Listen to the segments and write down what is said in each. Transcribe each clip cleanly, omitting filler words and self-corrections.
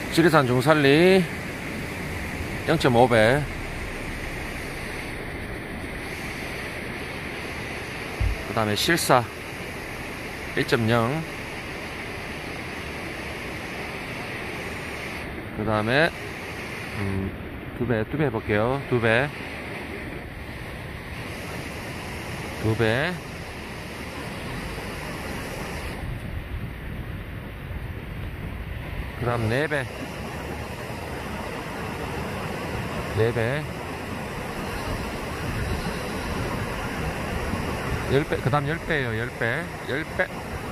지리산 중살리 0.5배, 그 다음에 실사 1.0, 그 다음에 두 배 해볼게요. 두 배, 그 다음 4배, 그 다음 10배에요. 10배.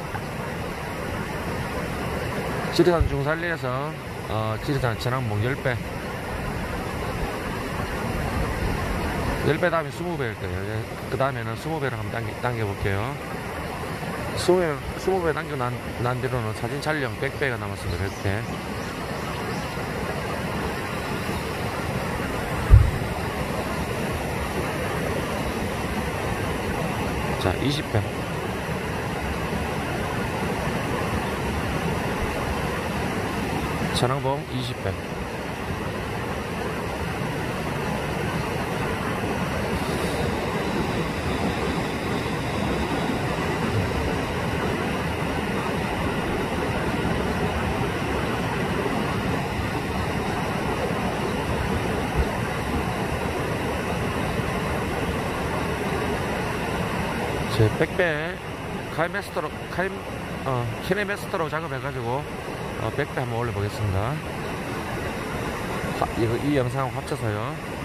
지리산 중살리에서 지리산 전항목 10배. 10배 다음에 20배일 거예요. 그 다음에는 20배를 한번 당겨볼게요. 20배 당겨 난 뒤로는 사진 촬영 100배가 남았습니다. 100배. 자, 20배. 전항봉 20배. 제 100배 키네메스터로 작업해가지고 100배 한번 올려보겠습니다. 이 영상하고 합쳐서요.